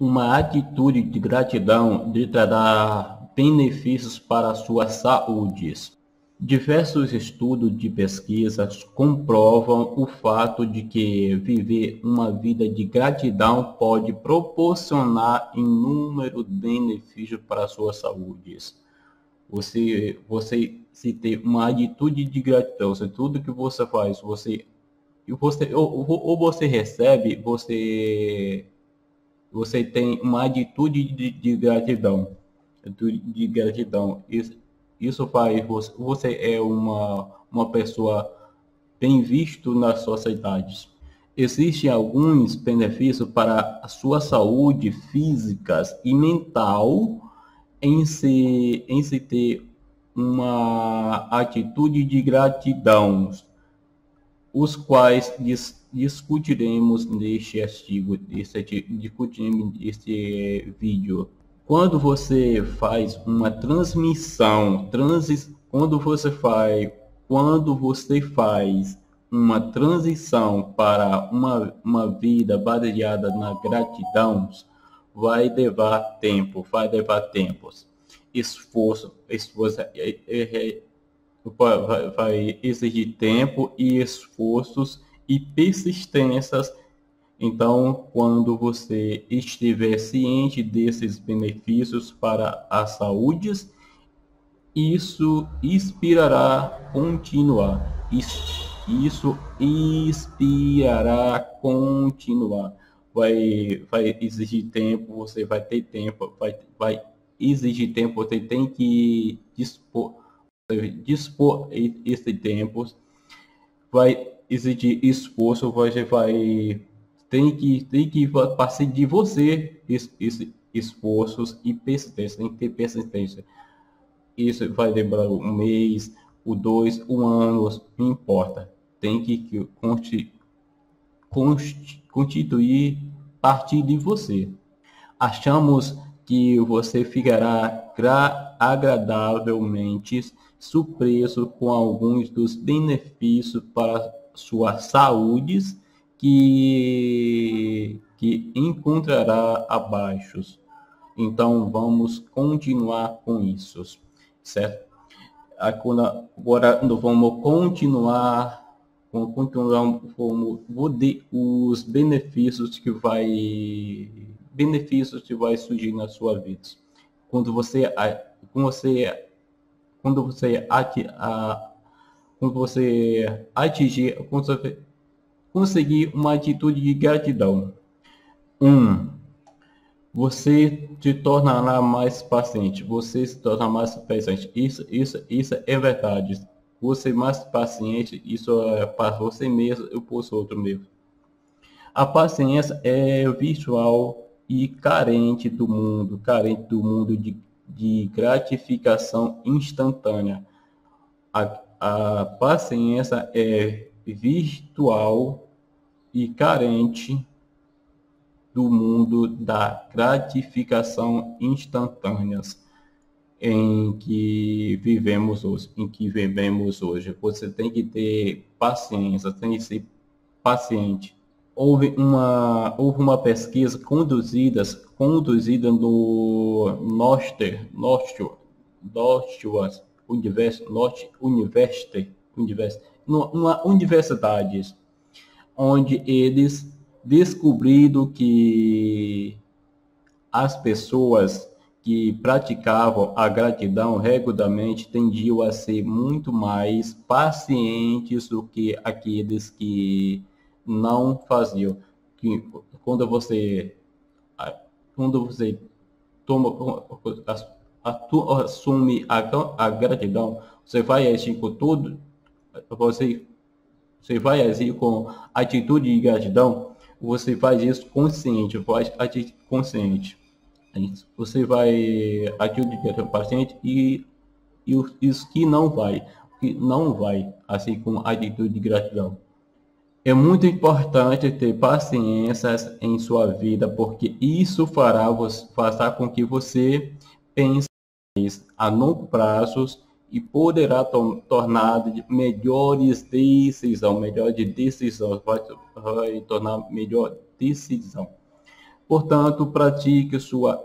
Uma atitude de gratidão lhe trará benefícios para a sua saúde. Diversos estudos de pesquisas comprovam o fato de que viver uma vida de gratidão pode proporcionar inúmeros benefícios para a sua saúde. Se ter uma atitude de gratidão, se tudo que você faz, ou você recebe, você tem uma atitude de gratidão. De gratidão. Isso faz você é uma pessoa bem visto na sociedade. Existem alguns benefícios para a sua saúde física e mental em se ter uma atitude de gratidão, os quais discutiremos neste artigo, discutiremos neste vídeo. Quando você faz uma uma transição para uma vida baseada na gratidão, vai levar tempos, vai exigir tempo e esforços e persistências. Então, quando você estiver ciente desses benefícios para a saúde, isso inspirará continuar. Isso inspirará continuar. Vai exigir tempo, você vai ter tempo, vai exigir tempo, você tem que dispor esse tempo, vai exigir esforço, tem que partir de você esse esforços e persistência, tem que ter persistência. Isso vai demorar um mês, o 2, um ano, não importa. Tem que constituir partir de você. Achamos que você ficará agradavelmente surpreso com alguns dos benefícios para sua saúde que encontrará abaixo. Então, vamos continuar com isso, certo? Agora, vamos continuar vou ver os benefícios que vai surgir na sua vida. Quando você conseguir uma atitude de gratidão. Você se tornará mais paciente. Você se torna mais paciente. Isso é verdade. Você mais paciente, isso é para você mesmo e para os outros mesmo. A paciência é virtual e carente do mundo de gratificação instantânea. A paciência é virtual e carente do mundo da gratificação instantânea em que vivemos hoje. Você tem que ter paciência, tem que ser paciente. Houve uma pesquisa conduzida no Northwest University, numa universidade, onde eles descobriram que as pessoas que praticavam a gratidão regularmente tendiam a ser muito mais pacientes do que aqueles que não faziam. Que quando você assume a gratidão, você vai agir com tudo, você vai agir com atitude de gratidão. Você faz isso consciente, Você vai atitude de paciente e isso que não vai, assim com atitude de gratidão. É muito importante ter paciência em sua vida, porque isso fará com que você pense a longo prazo e poderá tornar melhores decisões, vai tornar melhor decisão. Portanto, pratique sua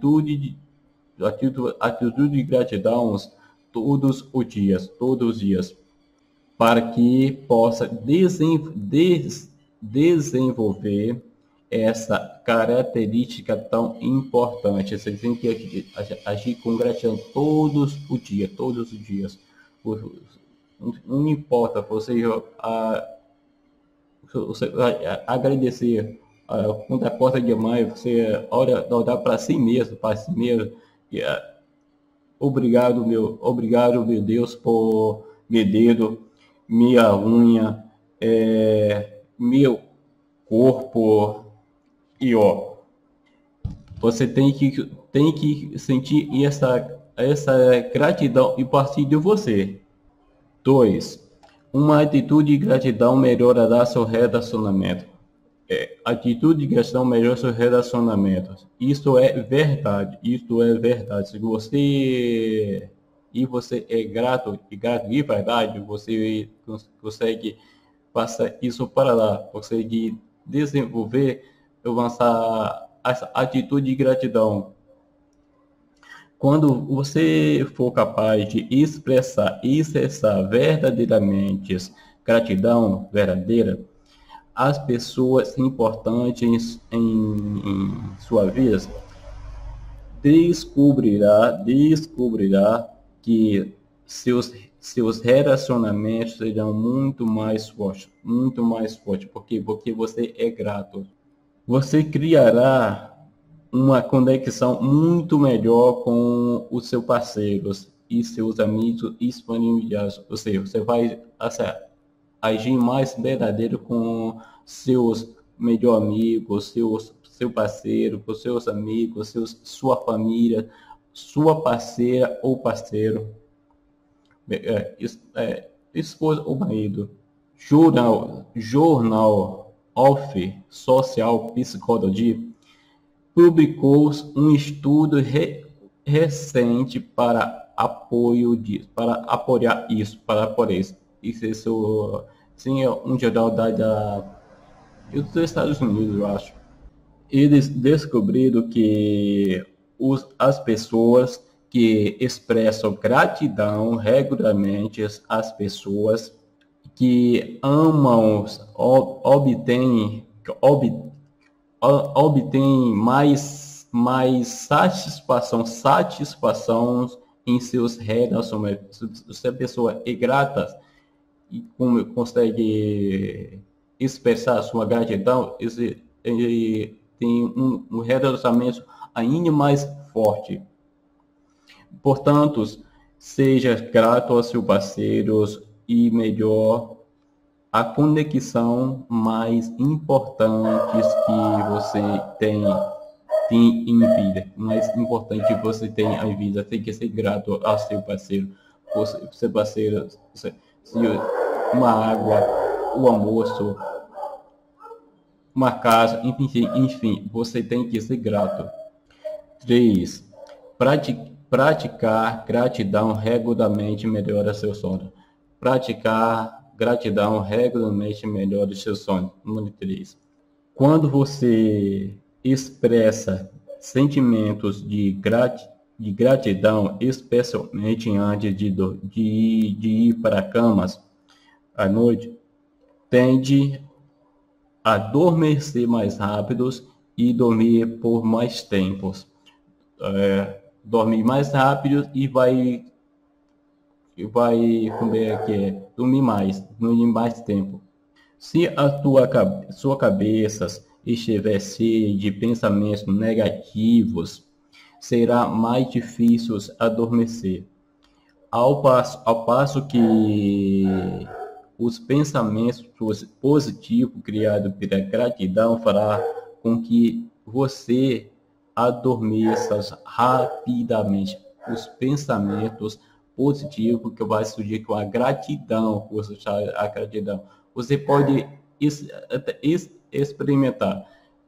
atitude de gratidão todos os dias, para que possa desenvolver essa característica tão importante. Você tem que agir com gratidão todos os dias. Não importa, você agradecer quando a porta de mãe, você olhar para si mesmo, e, obrigado meu Deus, por meu dedo, minha unha, meu corpo, e você tem que sentir essa gratidão e partir de você. 2. Uma atitude de gratidão melhorará seu relacionamento. Atitude de gratidão melhora seus relacionamentos. Isso é verdade. Se você é grato de verdade, você consegue passar isso para lá, consegue desenvolver, avançar essa atitude de gratidão. Quando você for capaz de expressar verdadeiramente gratidão verdadeira, as pessoas importantes em sua vida descobrirá que seus relacionamentos serão muito mais fortes, porque você é grato. Você criará uma conexão muito melhor com os seus parceiros e seus amigos e familiares. Ou seja, você vai agir mais verdadeiro com seus melhores amigos, seu parceiro, com seus amigos, sua família, sua parceira ou parceiro, esposa ou marido. Journal of Social Psychology publicou um estudo recente para apoiar isso. Isso sim, é um jornal dos Estados Unidos, eu acho. Eles descobriram que as pessoas que expressam gratidão regularmente, as pessoas que amam, obtêm mais satisfação em seus relacionamentos. Se a pessoa é grata e consegue expressar sua gratidão, ele tem um relacionamento ainda mais forte. Portanto, seja grato aos seus parceiros e melhor a conexão mais importante que você tem em vida. Mais importante que você tem em vida, tem que ser grato ao seu parceiro. Seu parceiro, uma água, o almoço, uma casa, enfim, você tem que ser grato. 3. Praticar gratidão regularmente melhora seu sono. Praticar gratidão regularmente melhora seu sono. Número 3. Quando você expressa sentimentos de gratidão, especialmente antes de ir para a cama à noite, tende a adormecer mais rápidos e dormir por mais tempos. Dormir mais rápido e vai dormir mais tempo. Se sua cabeça estiver cheia de pensamentos negativos, será mais difícil adormecer. Ao passo que os pensamentos positivos criados pela gratidão fará com que você adormeça rapidamente. Os pensamentos positivos que vai surgir com a gratidão, você pode experimentar.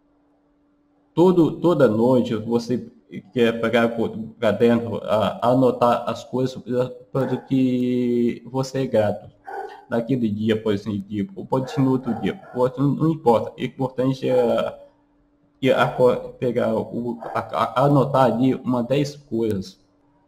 Toda noite você quer pegar por dentro, anotar as coisas para que você é grato. Naquele dia, pode ser dia, ou pode ser no outro dia, não importa. O importante é e anotar ali uma 10 coisas.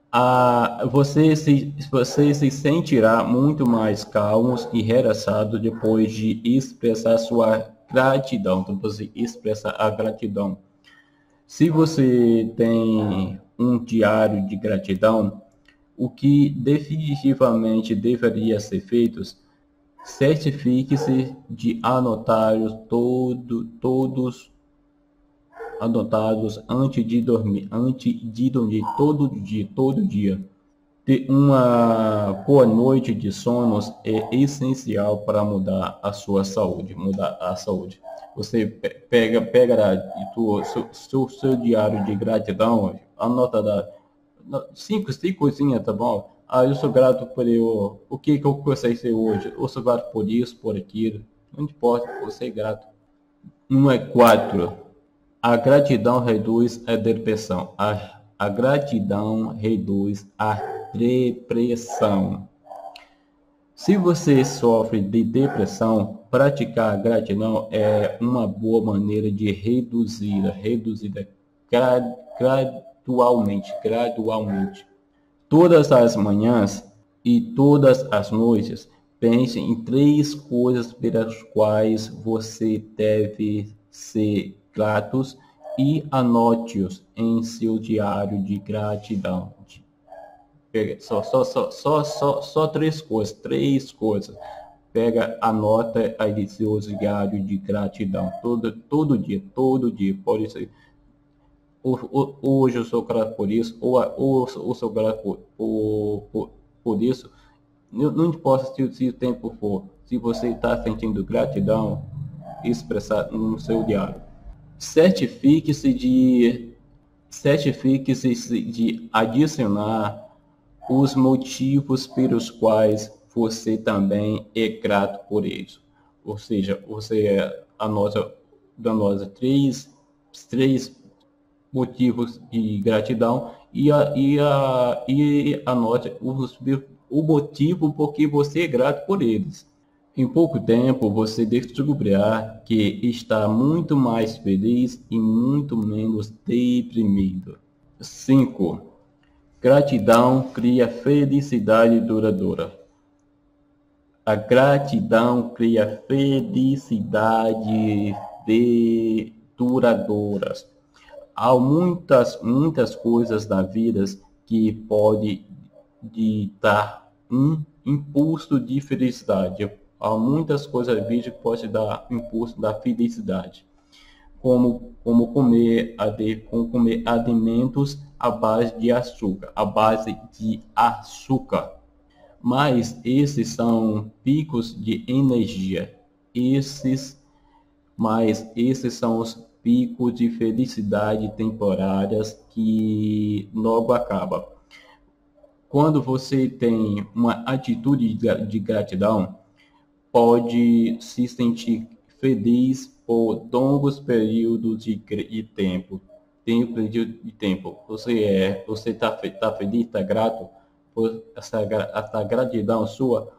Você se sentirá muito mais calmo e relaxado depois de expressar sua gratidão. Então, você expressa a gratidão. Se você tem um diário de gratidão, o que definitivamente deveria ser feito, certifique-se de anotar todos anotados antes de dormir todo dia. Ter uma boa noite de sonos é essencial para mudar a sua saúde, Você pega seu diário de gratidão, anota cinco coisinhas, tá bom? Eu sou grato por o que eu gostei hoje, eu sou grato por isso, por aquilo, não importa, você é grato. 4. A gratidão reduz a depressão. A gratidão reduz a depressão. Se você sofre de depressão, praticar gratidão é uma boa maneira de reduzir gradualmente. Todas as manhãs e todas as noites, pense em 3 coisas pelas quais você deve ser gratos e anote-os em seu diário de gratidão. Só 3 coisas. Anota aí seu diário de gratidão. Todo dia. Pode ser. Hoje eu sou grato por isso, ou eu sou grato por isso. Não importa se o tempo for. Se você está sentindo gratidão, expressar no seu diário. Certifique-se de adicionar os motivos pelos quais você também é grato por isso. Ou seja, você anota três motivos de gratidão e anote o motivo por que você é grato por eles. Em pouco tempo, você descobrirá que está muito mais feliz e muito menos deprimido. 5. Gratidão cria felicidade duradoura. A gratidão cria felicidade duradouras. Há muitas coisas na vida que podem dar um impulso de felicidade. Há muitas coisas na vida que podem dar impulso da felicidade. Como comer alimentos à base de açúcar. Mas esses são picos de energia. Esses são os picos de felicidade temporárias que logo acabam. Quando você tem uma atitude de gratidão, pode se sentir feliz por longos períodos de tempo. Você está feliz, está grato por essa gratidão sua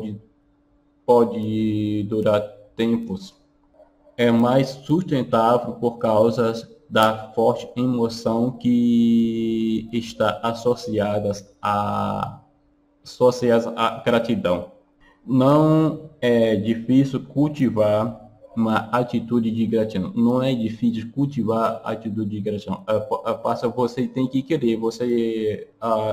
pode durar tempos. É mais sustentável por causa da forte emoção que está associada à gratidão. Não é difícil cultivar uma atitude de gratidão. Não é difícil cultivar a atitude de gratidão. Você tem que querer. Você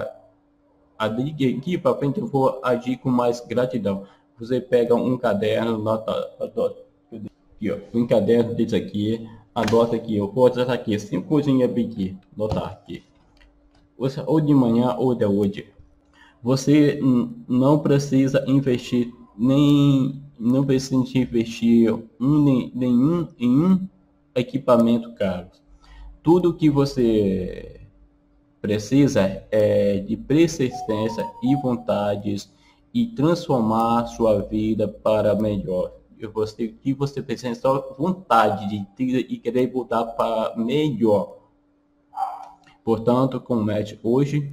aqui para frente eu vou agir com mais gratidão. Você pega um caderno, aqui, ó, um caderno desse aqui, anota aqui, eu vou botar aqui 5 coisinhas aqui, anotar aqui. Ou de manhã ou de hoje. Você não precisa investir nenhum em um equipamento caro. Tudo que você precisa é de persistência e vontades e transformar sua vida para melhor. Que você precisa só vontade de querer mudar para melhor. Portanto, comece hoje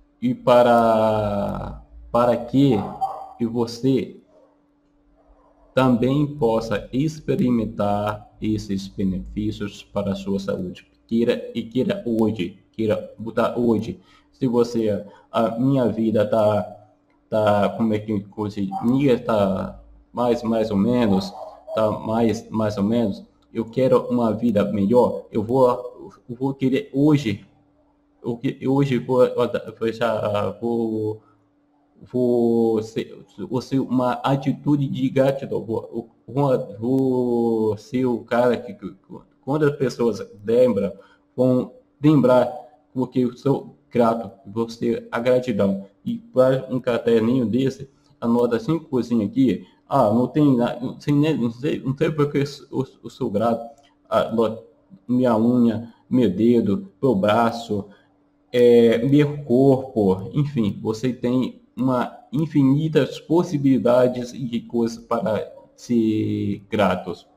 para que você também possa experimentar esses benefícios para a sua saúde. Queira hoje, queira botar hoje. Se você, a minha vida como é que minha tá mais ou menos, tá mais ou menos, eu quero uma vida melhor, eu vou querer hoje, hoje vou ser uma atitude de gratidão. Vou ser o cara que quando as pessoas lembram, vão lembrar porque eu sou grato, vou ser a gratidão. E para um caderninho desse, anota 5 coisinhas aqui. Não tem nada, não sei porque eu sou grato. Minha unha, meu dedo, meu braço, meu corpo, enfim, você tem infinitas possibilidades de coisas para ser gratos.